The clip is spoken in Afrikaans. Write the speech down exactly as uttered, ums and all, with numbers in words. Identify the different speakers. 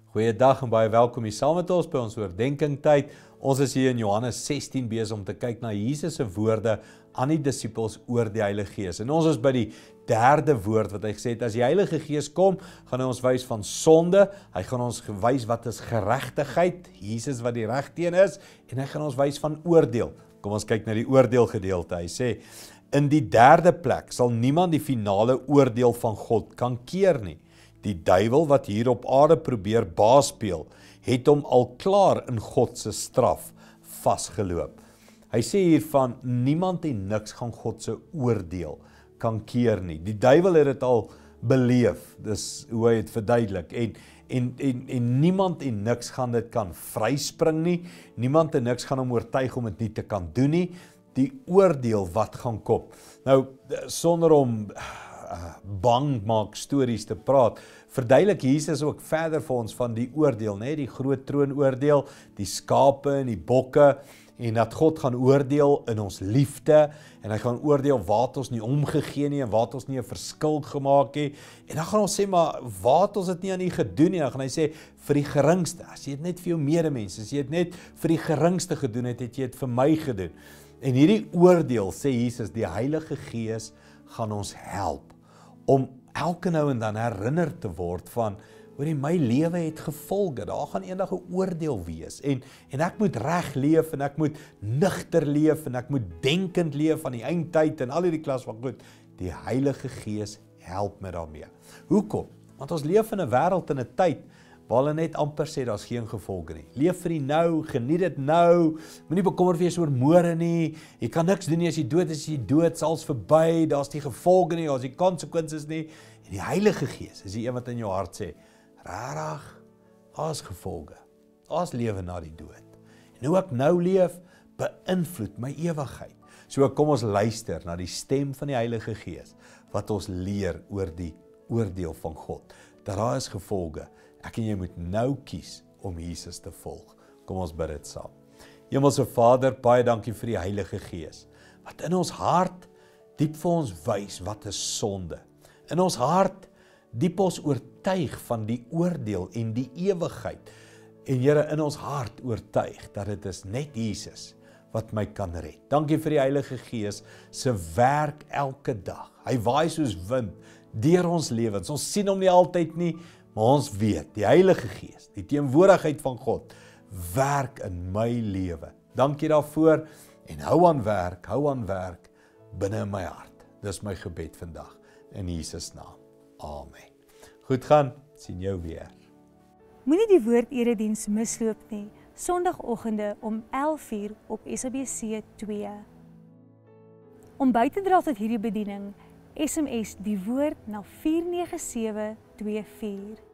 Speaker 1: Goeiedag en baie welkom hier saam met ons by ons oordenking tyd. Ons is hier in Johannes sestien besig om te kyk na Jesus se woorde aan die disippels oor die Heilige Gees. En ons is by die derde woord wat hy gesê het, as die Heilige Gees kom, gaan hy ons wys van sonde, hy gaan ons wys wat is geregtigheid, Jesus wat die regteen is, en hy gaan ons wys van oordeel. Kom ons kyk na die oordeelgedeelte. Hy sê, in die derde plek sal niemand die finale oordeel van God kan keer nie. Die duiwel wat hier op aarde probeer baas speel, het hom al klaar in God se straf vasgeloop. Hy sê hiervan, niemand en niks gaan God se oordeel kan keer nie. Die duiwel het dit al beleef, dis hoe hy het verduidelik, en, en, en, en niemand en niks gaan dit kan vryspring nie, niemand en niks gaan hom oortuig om dit nie te kan doen nie, die oordeel wat gaan kom. Nou, sonder om bang maak stories te praat, verduidelik Jesus ook verder vir ons van die oordeel, nee, die groot troonoordeel, die skape en die bokke, en dat God gaan oordeel in ons liefde, en hy gaan oordeel wat ons nie omgegee nie, en wat ons nie 'n verskil gemaak het, en dan gaan ons sê, maar wat ons het nie aan nie gedoen nie, dan gaan hy sê, vir die geringste, as jy het net vir jou medemens, as jy het net vir die geringste gedoen het, het jy het vir my gedoen. En hierdie oordeel, sê Jesus, die Heilige Gees gaan ons help, om elke nou en dan herinner te word van, hoor, my lewe het gevolge, daar gaan eendag 'n oordeel wees, en, en ek moet reg leef, en ek moet nugter leef, en ek moet denkend leef aan die eindtyd, en al hierdie klas van goed, die Heilige Gees help my daarmee. Hoekom? Want ons leef in 'n wêreld en 'n tyd, waar hulle net amper sê, daar's geen gevolge nie. Leef vir die nou, geniet dit nou, moenie bekommerd wees oor môre nie, jy kan niks doen nie, as jy dood is, jy dood, sal's verby, daar's die gevolge nie, daar's die konsekwensies nie, en die Heilige Gees is die een wat in jou hart sê, rarig, daar's gevolge, daar's lewe na die dood, en hoe ek nou leef, beïnvloed my ewigheid. So kom ons luister na die stem van die Heilige Gees, wat ons leer oor die oordeel van God, dat daar is gevolge. Ek en jy moet nou kies om Jesus te volg. Kom ons bid dit saam. Hemelse Vader, baie dankie vir die Heilige Gees, wat in ons hart diep vir ons wys wat is sonde. In ons hart diep ons oortuig van die oordeel en die ewigheid. En Here, in ons hart oortuig dat dit is net Jesus wat my kan red. Dankie vir die Heilige Gees se werk elke dag. Hy waai soos wind deur ons lewens. Ons sien hom nie altyd nie, maar ons weet, die Heilige Gees, die teenwoordigheid van God, werk in my lewe. Dankie daarvoor, en hou aan werk, hou aan werk, binne in my hart. Dis my gebed vandag, in Jesus naam. Amen. Goed gaan, sien jou weer.
Speaker 2: Moenie die woord erediens misloop nie, Sondagoggende om elf uur op S A B C twee. Om by te dra tot hierdie bediening, S M S die woord na vier nege sewe twee vier.